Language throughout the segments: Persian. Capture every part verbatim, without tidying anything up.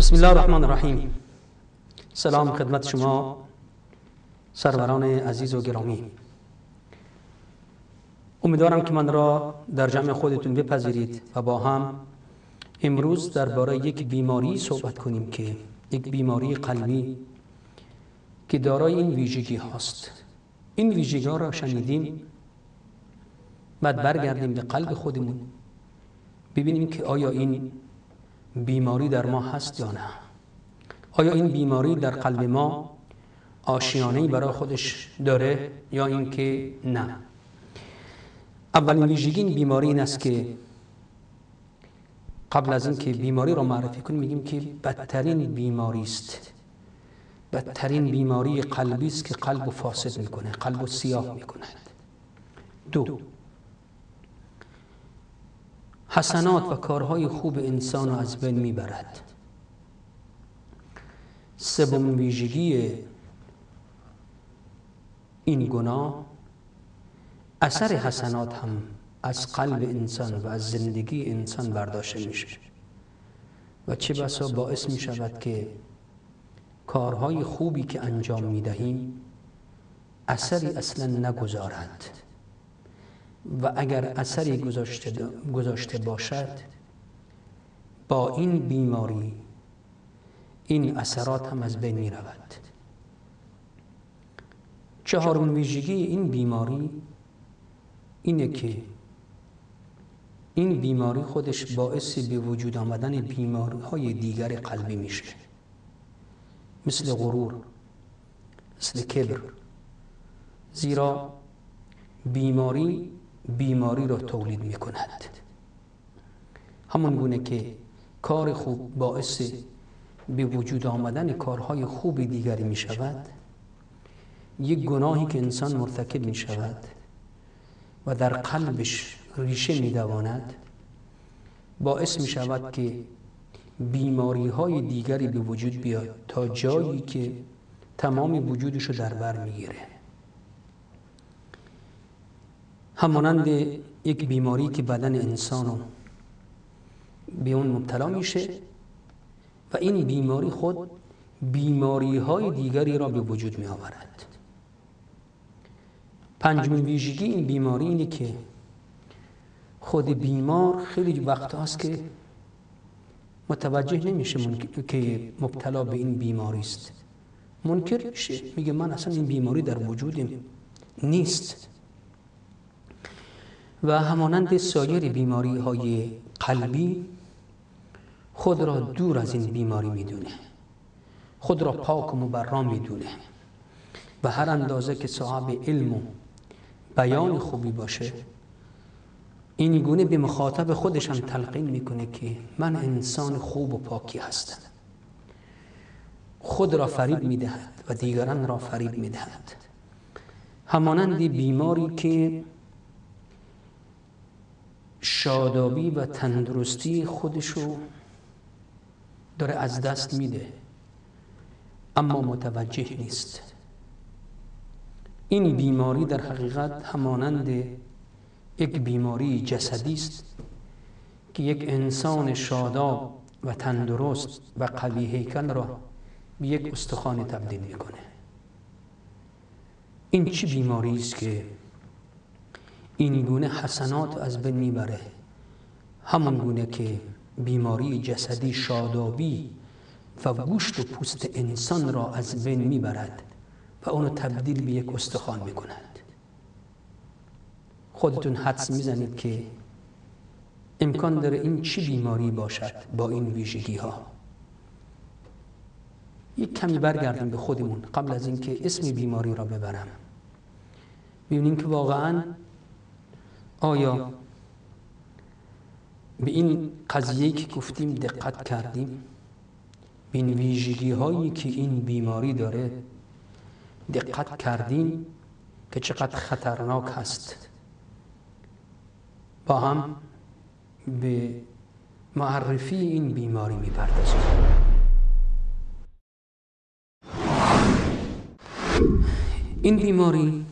بسم الله الرحمن الرحیم. سلام خدمت شما سروران عزیز و گرامی. امیدوارم که من را در جمع خودتون بپذیرید و با هم امروز درباره یک بیماری صحبت کنیم که یک بیماری قلبی که دارای این ویژگی هاست. این ویژگی ها را شنیدیم، بعد برگردیم به قلب خودمون ببینیم که آیا این بیماری در ما هست یا نه. آیا این بیماری در قلب ما آشیانه‌ای برای خودش داره یا اینکه نه. اولین ویژگی این بیماری این است که قبل از اینکه بیماری را معرفی کنیم میگیم که بدترین بیماری است. بدترین بیماری قلبی است که قلب فاسد میکنه، قلب سیاه میکنه. دو، حسنات و کارهای خوب انسان را از بین میبرد. سومین ویژگی این گناه، اثر حسنات هم از قلب انسان و از زندگی انسان برداشته میشه و چه بسا باعث می شود که کارهای خوبی که انجام می دهیم اثری اصلا نگذارد و اگر اثری گذاشته, گذاشته باشد با این بیماری این اثرات هم از بین می رود. چهارمین ویژگی این بیماری اینه که این بیماری خودش باعث به وجود آمدن بیماری‌های دیگر قلبی میشه، مثل غرور، مثل کبر. زیرا بیماری بیماری را تولید میکند. همون گونه که کار خوب باعث به وجود آمدن کارهای خوب دیگری می شود، یک گناهی که انسان مرتکب می شود و در قلبش ریشه می دواند باعث می شود که بیماری های دیگری به وجود بیاد تا جایی که تمام وجودش رو در بر می گیره. همانند یک بیماری که بدن انسان به اون مبتلا میشه و این بیماری خود بیماری های دیگری را به وجود می آورد. پنجمین ویژگی این بیماری اینه که خود بیمار خیلی وقت هست که متوجه نمیشه که مبتلا به این بیماری است. منکر میشه، میگه من اصلا این بیماری در وجودم نیست. و همانند سایر بیماری های قلبی خود را دور از این بیماری میدونه، خود را پاک و مبرا میدونه و هر اندازه که صاحب علم و بیان خوبی باشه این گونه به مخاطب خودش هم تلقین میکنه که من انسان خوب و پاکی هستم. خود را فریب میدهد و دیگران را فریب میدهد. همانند بیماری که شادابی و تندرستی خودشو داره از دست میده اما متوجه نیست. این بیماری در حقیقت همانند یک بیماری جسدی است که یک انسان شاداب و تندرست و قوی هیکل را به یک استخوان تبدیل میکنه. این چه بیماری است که این گونه حسنات از بین میبره؟ همون گونه که بیماری جسدی شادابی و گوشت و پوست انسان را از بین میبرد و اونو تبدیل به یک استخوان میکند. خودتون حدس میزنید که امکان داره این چی بیماری باشد با این ویژگی ها. یک کمی برگردیم به خودمون قبل از اینکه اسم بیماری را ببرم، ببینیم که واقعا آیا به این قضیه که گفتیم دقت کردیم، به این ویژگی هایی که این بیماری داره دقت کردیم که چقدر خطرناک هست. با هم به معرفی این بیماری میپردازیم. این بیماری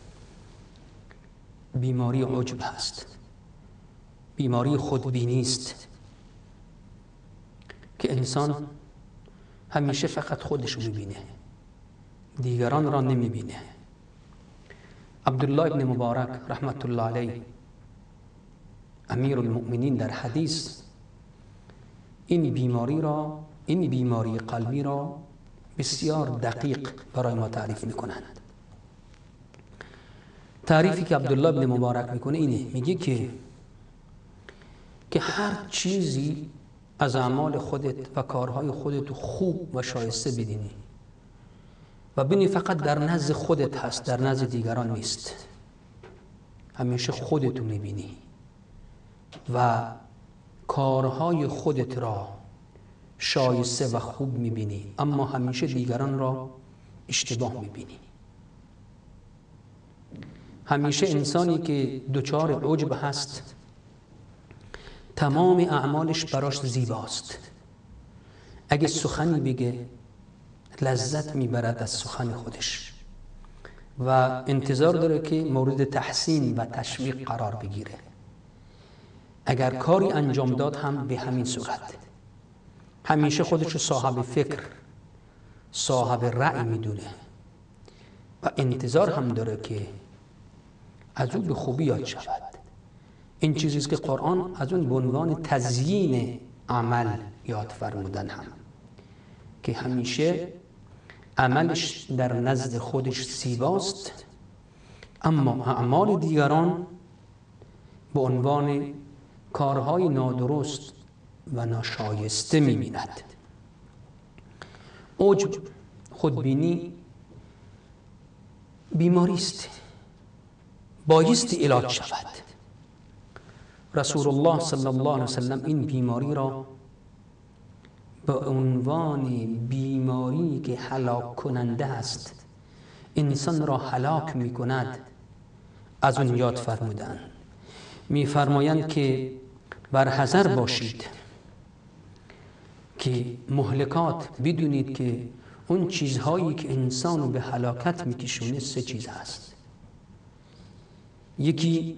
بیماری عجب هست، بیماری خودبینی است که انسان همیشه فقط خودش رو میبینه، دیگران را نمیبینه. عبدالله ابن مبارک رحمت الله علیه امیر المؤمنین در حدیث این بیماری را این بیماری قلبی را بسیار دقیق برای ما تعریف میکنند. تعریفی که عبدالله ابن مبارک میکنه اینه، میگه که که هر چیزی از اعمال خودت و کارهای خودت خوب و شایسته بدینی و ببینی فقط در نزد خودت هست، در نزد دیگران نیست. همیشه خودتو میبینی و کارهای خودت را شایسته و خوب میبینی، اما همیشه دیگران را اشتباه میبینی. همیشه انسانی که دچار عجب هست تمام اعمالش براش زیباست. اگه سخنی بگه لذت میبرد از سخن خودش و انتظار داره که مورد تحسین و تشویق قرار بگیره. اگر کاری انجام داد هم به همین صورت. همیشه خودش رو صاحب فکر، صاحب رأی میدونه و انتظار هم داره که از او به خوبی یاد شود. این چیزیست که قرآن از اون به عنوان تزیین عمل یاد فرمودن هم، که همیشه عملش در نزد خودش زیباست اما اعمال دیگران به عنوان کارهای نادرست و ناشایسته می‌بیند. عجب، خودبینی بیماری است، بایستی علاج شود. رسول الله صلی الله علیه وسلم این بیماری را به عنوان بیماری که هلاک کننده است، انسان را هلاک می کند، از اون یاد فرمودند. می فرمایند که برحذر باشید که مهلکات، بدونید که اون چیزهایی که انسان رو به هلاکت می کشونه سه چیز هست. یکی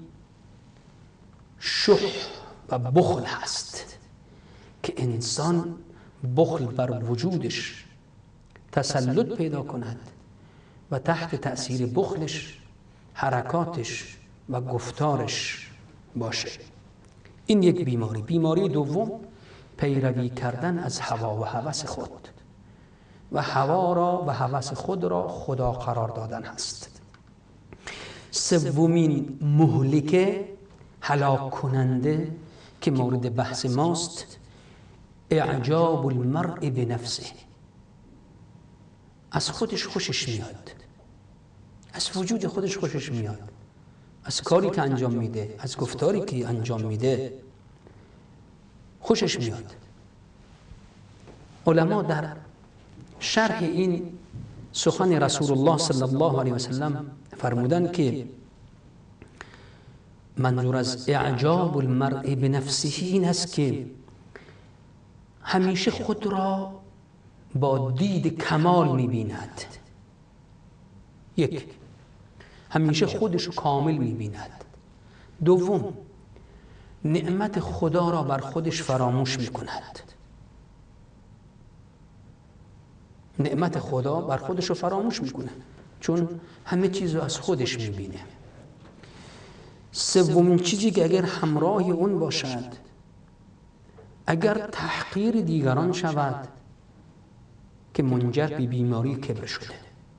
شح و بخل هست که انسان بخل بر وجودش تسلط پیدا کند و تحت تأثیر بخلش حرکاتش و گفتارش باشه. این یک بیماری. بیماری دوم پیروی کردن از هوا و هوس خود و هوا را و هوس خود را خدا قرار دادن هست. سومین مهلکه، هلاک کننده که مورد بحث ماست، اعجاب المرء بنفسه. از خودش خوشش میاد، از وجود خودش خوشش میاد، از کاری که انجام میده، از گفتاری که انجام میده خوشش میاد. علما در شرح این سخن رسول الله صلی الله علیه وسلم فرمودند که منظور از اعجاب المرء بنفسه این است که همیشه خود را با دید کمال می‌بیند. یک، همیشه خودش کامل می‌بیند. دوم، نعمت خدا را بر خودش فراموش می‌کند. نعمت خدا بر خودش رو فراموش می‌کنه چون همه چیز رو از خودش می‌بینه. سومین چیزی که اگر همراه اون باشد، اگر تحقیر دیگران شود، که منجر به بیماری کبر شده.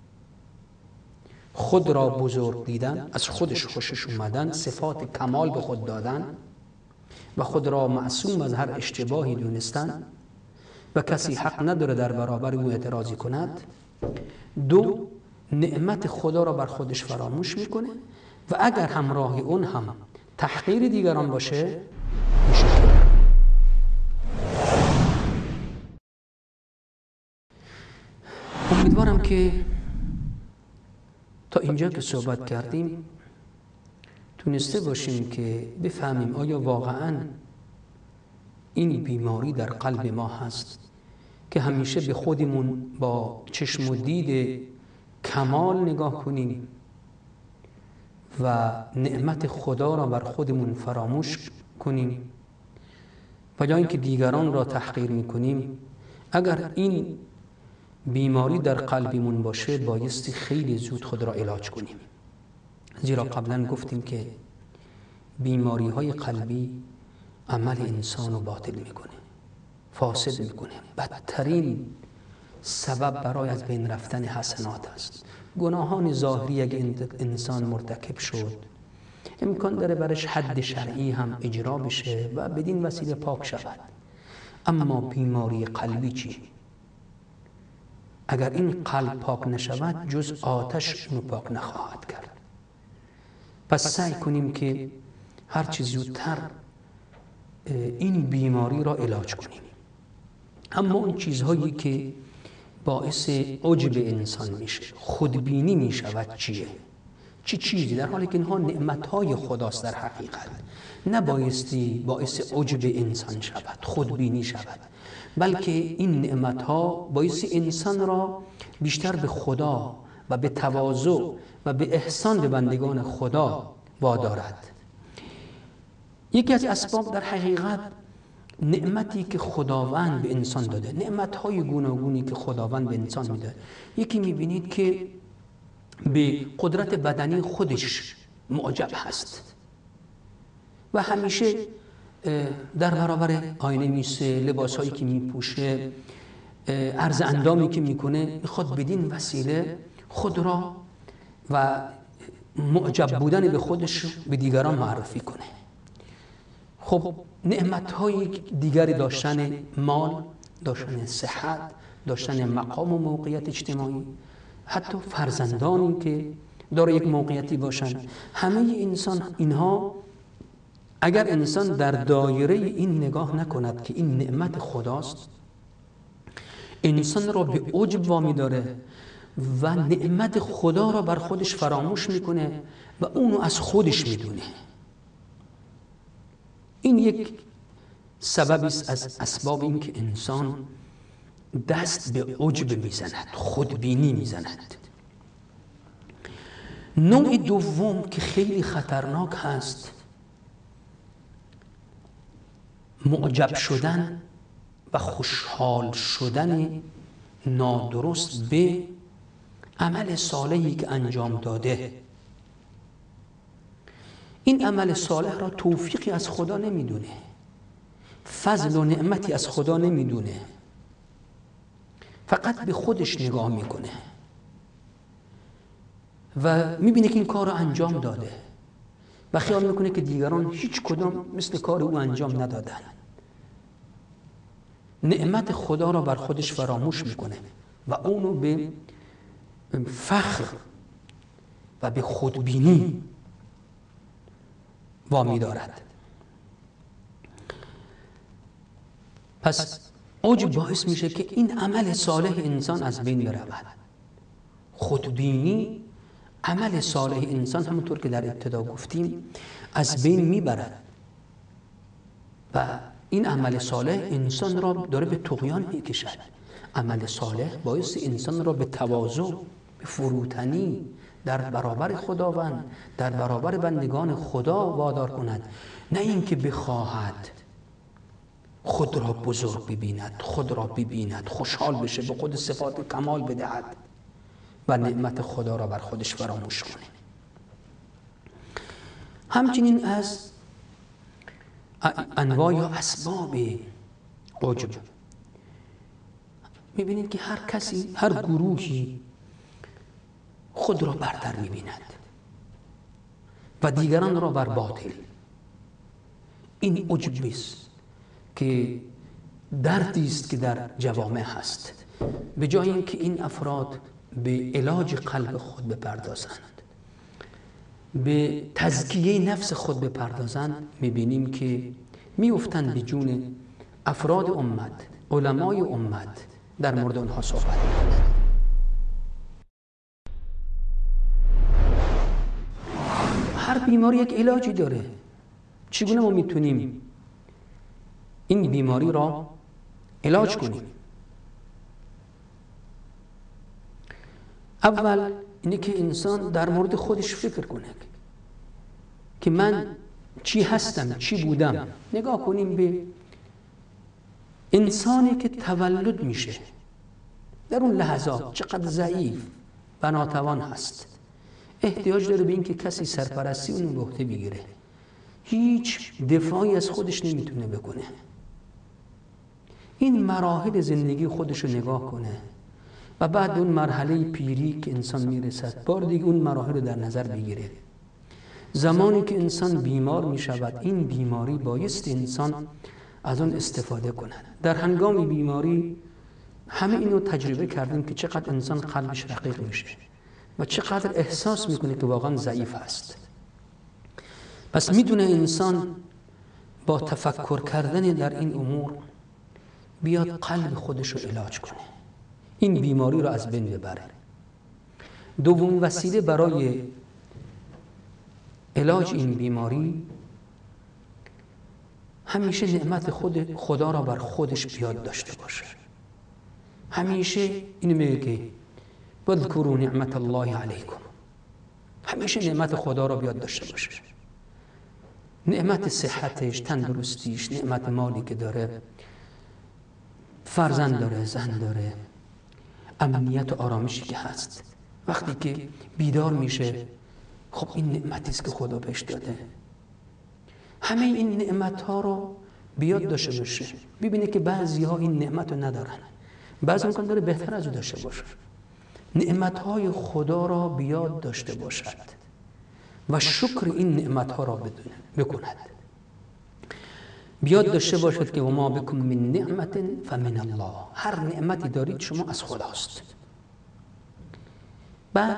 خود را بزرگ دیدن، از خودش خوشش اومدن، صفات کمال به خود دادن و خود را معصوم از هر اشتباهی دونستن و کسی حق نداره در برابر او اعتراضی کند. دو، نعمت خدا را بر خودش فراموش میکنه و اگر همراه اون هم تحقیر دیگران باشه میشه. امیدوارم که تا اینجا که صحبت کردیم تونسته باشیم که بفهمیم آیا واقعاً این بیماری در قلب ما هست که همیشه به خودمون با چشم و دید کمال نگاه کنیم و نعمت خدا را بر خودمون فراموش کنیم و یا اینکه دیگران را تحقیر میکنیم. اگر این بیماری در قلبیمون باشه بایستی خیلی زود خود را علاج کنیم، زیرا قبلا گفتیم که بیماری های قلبی عمل انسان رو باطل میکنه، فاسد میکنه. بدترین سبب برای از بین رفتن حسنات است. گناهان ظاهری اگه انسان مرتکب شد امکان داره برش حد شرعی هم اجرا بشه و بدین وسیله پاک شود. اما بیماری قلبی چی؟ اگر این قلب پاک نشود جز آتش اینو پاک نخواهد کرد. پس سعی کنیم که هر چه زودتر این بیماری را علاج کنیم. اما اون چیزهایی که باعث عجب انسان میشه، خودبینی میشود چیه؟ چی چیزی؟ در حالی که اینها نعمتهای خداست در حقیقت. نبایستی باعث عجب انسان شود، خودبینی شود، بلکه این نعمتها باعث انسان را بیشتر به خدا و به تواضع و به احسان به بندگان خدا وادارد. یکی از اسباب در حقیقت نعمتی که خداوند به انسان داده، نعمتهای گوناگونی که خداوند به انسان میده. یکی میبینید که به قدرت بدنی خودش معجب هست و همیشه در برابر آینه میسه، لباسهایی که میپوشه، عرض اندامی که میکنه، میخواد بدین وسیله خود را و معجب بودن به خودش به دیگران معرفی کنه. خب نعمت‌های دیگری داشتن مال، داشتن صحت، داشتن مقام و موقعیت اجتماعی، حتی فرزندانی که داره یک موقعیتی باشن، همه انسان اینها اگر انسان در دایره این نگاه نکند که این نعمت خداست، انسان را به عجب وامی داره و نعمت خدا را بر خودش فراموش میکنه و اونو از خودش میدونه. این یک سببی است از اسباب این که انسان دست به عجب میزند، خودبینی میزند. نوع دوم که خیلی خطرناک هست، معجب شدن و خوشحال شدن نادرست به عمل صالحی که انجام داده. این عمل صالح را توفیقی از خدا نمیدونه، فضل و نعمتی از خدا نمیدونه، فقط به خودش نگاه میکنه و میبینه که این کار را انجام داده و خیال میکنه که دیگران هیچ کدام مثل کار او انجام ندادن. نعمت خدا را بر خودش فراموش میکنه و اونو به فخر و به خودبینی وامی دارد. پس عجب باعث میشه که این عمل صالح انسان از بین برود. خودبینی عمل صالح انسان همونطور که در ابتدا گفتیم از بین میبرد و این عمل صالح انسان را داره به طغیان میکشد. عمل صالح باعث انسان را به تواضع، به فروتنی در برابر خداوند، در برابر بندگان خدا وادار کند، نه اینکه بخواهد خود را بزرگ ببیند، خود را ببیند، خوشحال بشه، به خود صفات کمال بدهد و نعمت خدا را بر خودش فراموش کنه. همچنین از انواع یا اسباب عجب میبینید که هر کسی، هر گروهی خود را برتر میبیند و دیگران را بر باطل. این عجب است که دردی است که در جوامع هست. به جای اینکه این افراد به علاج قلب خود بپردازند، به تزکیه نفس خود بپردازند، میبینیم که میافتند به جون افراد امت، علمای امت، در مورد آنها صحبت میکنند. هر بیماری یک علاجی داره. چگونه ما میتونیم این بیماری را علاج کنیم؟ اول اینه که انسان در مورد خودش فکر کنه که من چی هستم، چی بودم. نگاه کنیم به انسانی که تولد میشه، در اون لحظات چقدر ضعیف و ناتوان هست، احتیاج داره به این که کسی سرپرستی اون به عهده بگیره. هیچ دفاعی از خودش نمیتونه بکنه. این مراحل زندگی خودش رو نگاه کنه و بعد اون مرحله پیری که انسان میرسد بار دیگه اون مراحل رو در نظر بگیره. زمانی که انسان بیمار می شود، این بیماری بایست انسان از اون استفاده کنه. در هنگام بیماری همه اینو تجربه کردیم که چقدر انسان قلبش رقیق میشه و چقدر احساس میکنه که واقعا ضعیف است. پس میدونه انسان با تفکر کردن در این امور بیاد قلب خودش رو علاج کنه، این بیماری رو از بین ببره. دومین وسیله برای علاج این بیماری همیشه نعمت خود خدا را بر خودش بیاد داشته باشه. همیشه اینو میگه که واذکروا نعمت الله علیکم، همیشه نعمت خدا را بیاد داشته باشه. نعمت صحتش، تندرستیش، نعمت مالی که داره، فرزند داره، زن داره، امنیت و آرامشی که هست. وقتی که بیدار میشه خب این نعمتی است که خدا بهش داده. همه این نعمت ها رو بیاد داشته باشه. ببینه که بعضی ها این نعمت رو ندارن، بعضی امکان داره بهتر از او داشته باشه. نعمت های خدا را بیاد داشته باشد و شکر این نعمت ها را بدونه بکند. بیاد داشته باشد که و ما بکم من نعمت فمن الله، هر نعمتی دارید شما از خداست. بعد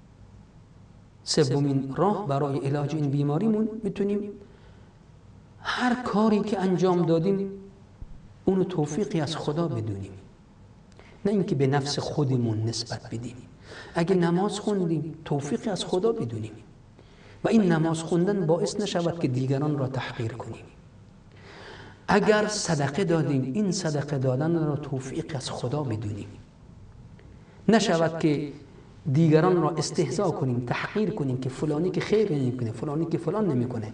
سومین راه برای علاج این بیماریمون میتونیم هر کاری که انجام دادیم اونو توفیقی از خدا بدونیم، نه اینکه به نفس خودمون نسبت بدیم. اگه نماز خوندیم توفیقی از خدا بدونیم و این نماز خوندن باعث نشود که دیگران را تحقیر کنیم. اگر صدقه دادیم این صدقه دادن را توفیق از خدا بدونیم، نشود که دیگران را استهزا کنیم، تحقیر کنیم که فلانی که خیر نمیکنه، فلانی که فلان نمیکنه.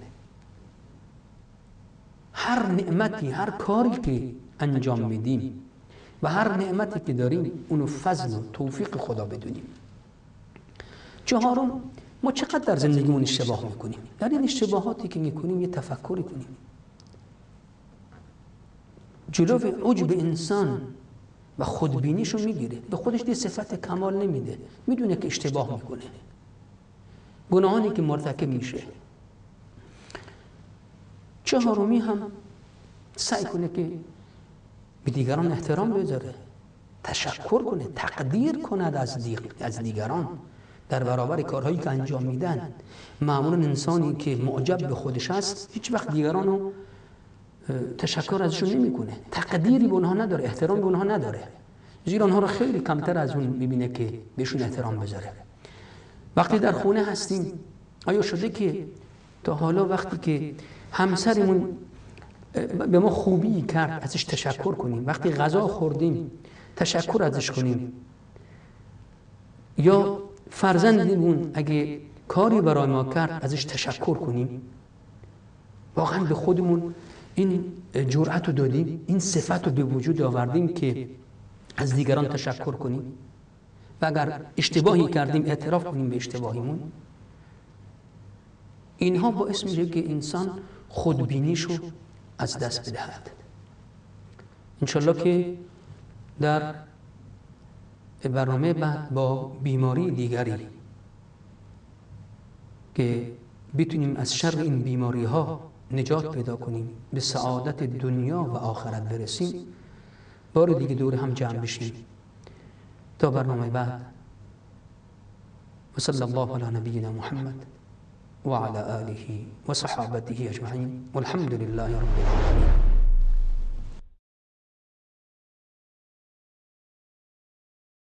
هر نعمتی، هر کاری که انجام میدیم و هر نعمتی که داریم اونو فضل و توفیق خدا بدونیم. چهارم، ما چقدر در زندگیمون اشتباه میکنیم. در این اشتباهاتی که میکنیم یه تفکری کنیم. جلو عجب انسان و خودبینیشو میگیره، به خودش دی صفت کمال نمیده، میدونه که اشتباه میکنه، گناهانی که مرتکب میشه. چهارمی هم سعی کنه که به دیگران احترام بذاره، تشکر کنه، تقدیر کند از, دیگ... از دیگران در برابر کارهایی که انجام میدن. معمولا انسانی که معجب به خودش است هیچ وقت دیگران رو تشکر ازشون نمیکنه، تقدیری به اونها نداره، احترام به اونها نداره، زیرا اونها رو خیلی کمتر از اون میبینه که بهشون احترام بذاره. وقتی در خونه هستیم آیا شده که تا حالا وقتی که همسرمون به ما خوبی کرد ازش تشکر کنیم؟ وقتی غذا خوردیم تشکر ازش کنیم؟ یا فرزندمون اگه کاری برای ما کرد ازش تشکر کنیم؟ واقعا به خودمون این جرأت رو دادیم، این صفت رو به وجود آوردیم که از دیگران تشکر کنیم؟ و اگر اشتباهی کردیم اعتراف کنیم به اشتباهیمون. اینها باعث میشه که انسان خودبینیشو از دست بدهد. انشالله که در برنامه بعد با بیماری دیگری که بتونیم از شر این بیماری ها نجات پیدا کنیم، به سعادت دنیا و آخرت برسیم، بار دیگه دور هم جمع بشیم. تا برنامه بعد، و صلی الله علی نبینا محمد و علی آله و صحابته اجمعین والحمد لله رب العالمین.